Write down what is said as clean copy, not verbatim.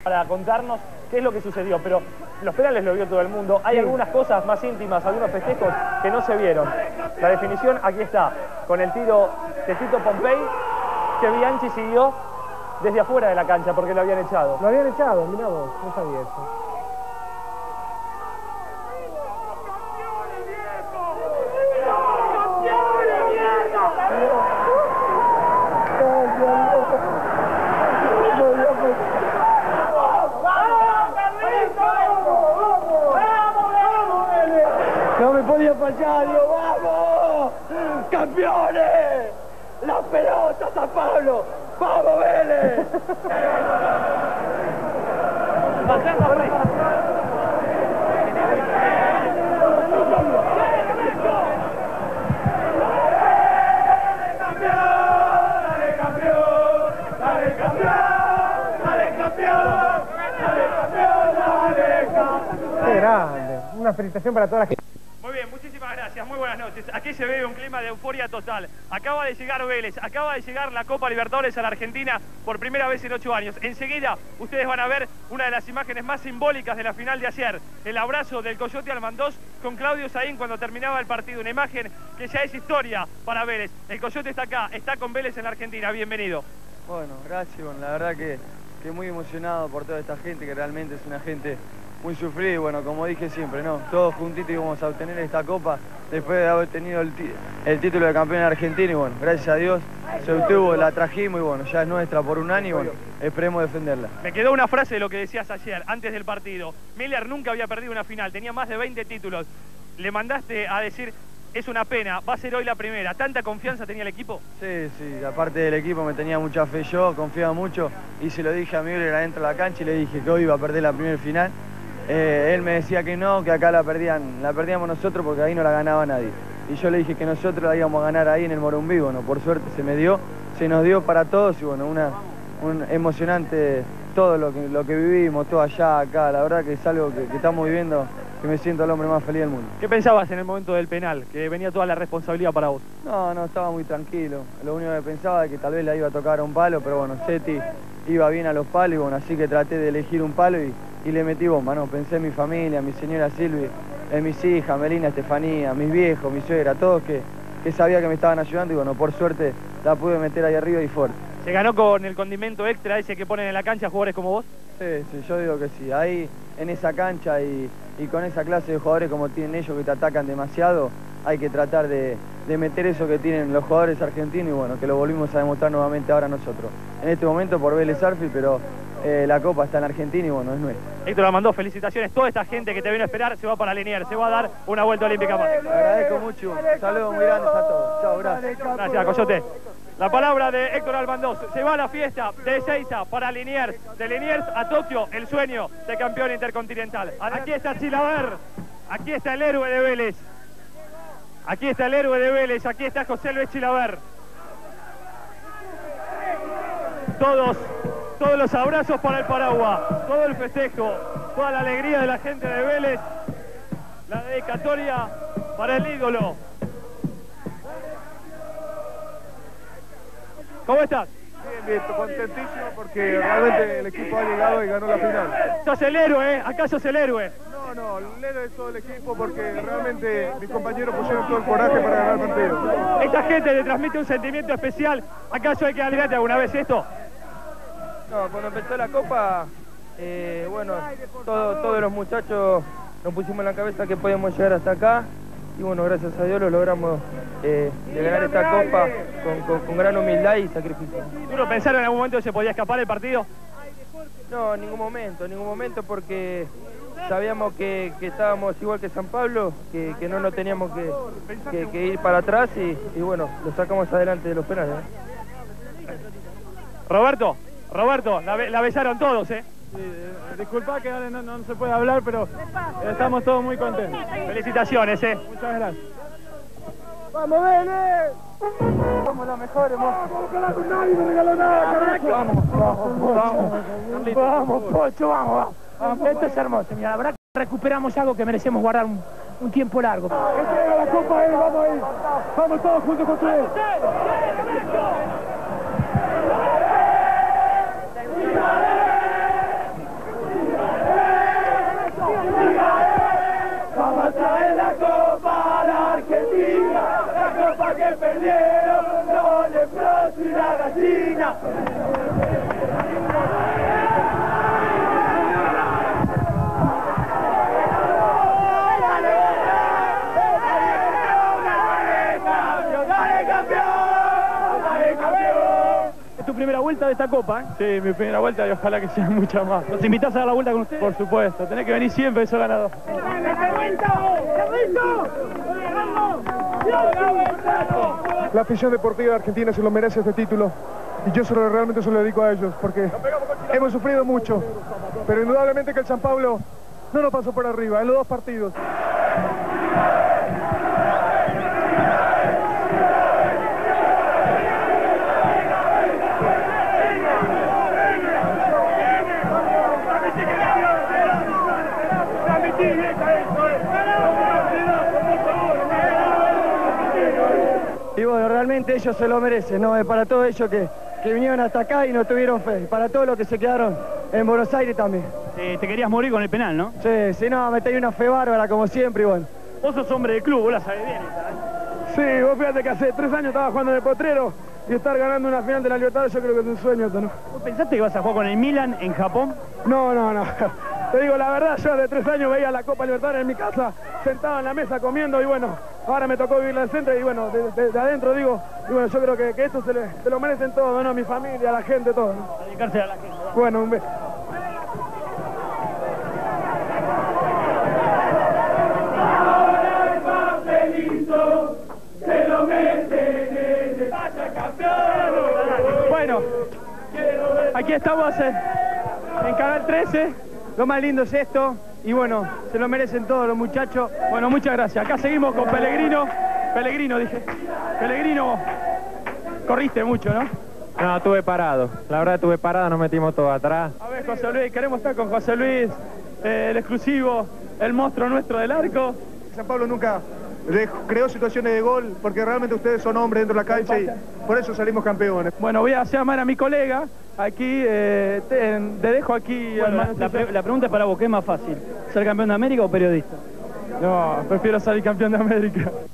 para contarnos qué es lo que sucedió, pero los penales lo vio todo el mundo. Hay algunas cosas más íntimas, algunos festejos que no se vieron. La definición aquí está, con el tiro de Tito Pompey, que Bianchi siguió desde afuera de la cancha porque lo habían echado. Lo habían echado, mirá vos, no sabía eso. No me podía fallar, digo, ¡vamos! ¡Campeones! ¡La pelota, San Pablo! ¡Vamos, Vélez! ¡Qué grande! Una felicitación para toda la gente. Muy bien, muchísimas gracias, muy buenas noches. Aquí se ve un clima de euforia total. Acaba de llegar Vélez, acaba de llegar la Copa Libertadores a la Argentina por primera vez en 8 años. Enseguida ustedes van a ver una de las imágenes más simbólicas de la final de ayer. El abrazo del Coyote Almandós con Claudio Saín cuando terminaba el partido. Una imagen que ya es historia para Vélez. El Coyote está acá, está con Vélez en la Argentina. Bienvenido. Bueno, gracias. Bueno, la verdad que muy emocionado por toda esta gente, que realmente es una gente muy sufrida y bueno, como dije siempre, ¿no? Todos juntitos íbamos a obtener esta copa después de haber tenido el título de campeón argentino y bueno, gracias a Dios se obtuvo, la trajimos y bueno, ya es nuestra por un año y bueno, esperemos defenderla. Me quedó una frase de lo que decías ayer, antes del partido. Miller nunca había perdido una final, tenía más de 20 títulos. Le mandaste a decir, es una pena, va a ser hoy la primera. ¿Tanta confianza tenía el equipo? Sí, aparte del equipo me tenía mucha fe yo, confiaba mucho y se lo dije a Miller adentro de la cancha y le dije que hoy iba a perder la primera final. Él me decía que no, que acá la perdíamos nosotros porque ahí no la ganaba nadie. Y yo le dije que nosotros la íbamos a ganar ahí en el Morumbí. Bueno, por suerte se nos dio para todos y bueno, un emocionante todo lo que vivimos, todo allá, acá. La verdad que es algo que estamos viviendo, que me siento el hombre más feliz del mundo. ¿Qué pensabas en el momento del penal, que venía toda la responsabilidad para vos? No, estaba muy tranquilo. Lo único que pensaba es que tal vez la iba a tocar a un palo, pero bueno, Seti iba bien a los palos y bueno, así que traté de elegir un palo y le metí bomba, ¿no? Pensé en mi familia, mi señora Silvi, en mis hijas, Melina, Estefanía, mis viejos, mi suegra, todos que sabía que me estaban ayudando y bueno, por suerte la pude meter ahí arriba y fuerte. ¿Se ganó con el condimento extra ese que ponen en la cancha jugadores como vos? Sí, yo digo que sí. Ahí, en esa cancha y con esa clase de jugadores como tienen ellos que te atacan demasiado, hay que tratar de meter eso que tienen los jugadores argentinos y bueno, que lo volvimos a demostrar nuevamente ahora nosotros. En este momento por Vélez Arfield, pero la Copa está en Argentina y bueno, es nuestra. Héctor Almandós, felicitaciones. Toda esta gente que te vino a esperar se va para Liniers, se va a dar una vuelta olímpica más. Agradezco mucho, saludos muy grandes a todos. Chao, gracias. Gracias, Coyote. La palabra de Héctor Almandós. Se va a la fiesta de Ezeiza para Liniers. De Liniers a Tokio, el sueño de campeón intercontinental. Aquí está Chilaver. Aquí está el héroe de Vélez. Aquí está el héroe de Vélez. Aquí está José Luis Chilaver. Todos los abrazos para el Paragua. Todo el festejo. Toda la alegría de la gente de Vélez. La dedicatoria para el ídolo. ¿Cómo estás? Bien, contentísimo porque realmente el equipo ha llegado y ganó la final. Sos el héroe, ¿eh? Acá sos el héroe. No, el héroe es todo el equipo porque realmente mis compañeros pusieron todo el coraje para ganar el partido. Esta gente le transmite un sentimiento especial. ¿Acaso hay que algarte alguna vez esto? No, cuando empezó la Copa, bueno, todos los muchachos nos pusimos en la cabeza que podíamos llegar hasta acá. Y bueno, gracias a Dios lo logramos de ganar esta Copa con gran humildad y sacrificio. ¿Tú no pensaron en algún momento que se podía escapar el partido? No, en ningún momento porque sabíamos que estábamos igual que San Pablo, que no nos teníamos que ir para atrás y bueno, lo sacamos adelante de los penales. Roberto, la besaron todos, ¿eh? Sí, disculpa que ahora no se puede hablar, pero estamos todos muy contentos. Felicitaciones, ¿eh? Muchas gracias. ¡Vamos, Vélez! Somos los mejores, nadie me regaló nada, Vamos, Pocho, vamos. Esto es hermoso, mira, la verdad que recuperamos algo que merecemos guardar un tiempo largo. ¡Entrega la copa ahí, vamos ahí! ¡Vamos todos juntos con ustedes! que perdieron, no le pronto y la gallina. ¿Es tu primera vuelta de esta copa? Sí, mi primera vuelta y ojalá que sean muchas más. ¿Nos invitás a dar la vuelta con ustedes? Por supuesto, tenés que venir siempre, eso ganador. La afición deportiva de Argentina se lo merece este título y yo realmente se lo dedico a ellos porque hemos sufrido mucho, pero indudablemente que el San Pablo no nos pasó por arriba en los dos partidos. Y bueno, realmente ellos se lo merecen, ¿no? Para todos ellos que vinieron hasta acá y no tuvieron fe. Para todos los que se quedaron en Buenos Aires también. Te querías morir con el penal, ¿no? Sí, sí, no, me tenía una fe bárbara como siempre y bueno. Vos sos hombre de club, vos la sabés bien esta, ¿eh? Sí, vos fíjate que hace 3 años estaba jugando en el Potrero y estar ganando una final de la Libertadores yo creo que es un sueño esto, ¿no? ¿Vos pensaste que vas a jugar con el Milan en Japón? No. Te digo la verdad, yo de 3 años veía la Copa Libertadores en mi casa, sentado en la mesa comiendo y bueno, ahora me tocó vivirla al centro y bueno, de adentro digo, y bueno, yo creo que esto se lo merecen todos, ¿no? Mi familia, la gente, todo, ¿no? Dedicarse a la gente, ¿no? Bueno, un beso. Bueno, aquí estamos en Canal 13. Lo más lindo es esto y bueno, se lo merecen todos los muchachos. Bueno, muchas gracias. Acá seguimos con Pellegrino. Pellegrino, dije. Pellegrino, corriste mucho, ¿no? No, estuve parado. La verdad estuve parado, nos metimos todos atrás. A ver, José Luis, queremos estar con José Luis, el exclusivo, el monstruo nuestro del arco. San Pablo nunca creó situaciones de gol porque realmente ustedes son hombres dentro de la cancha y por eso salimos campeones. Bueno, voy a llamar a mi colega. Aquí, te dejo aquí... Bueno, la pregunta es para vos, ¿qué es más fácil? ¿Ser campeón de América o periodista? No, prefiero salir campeón de América.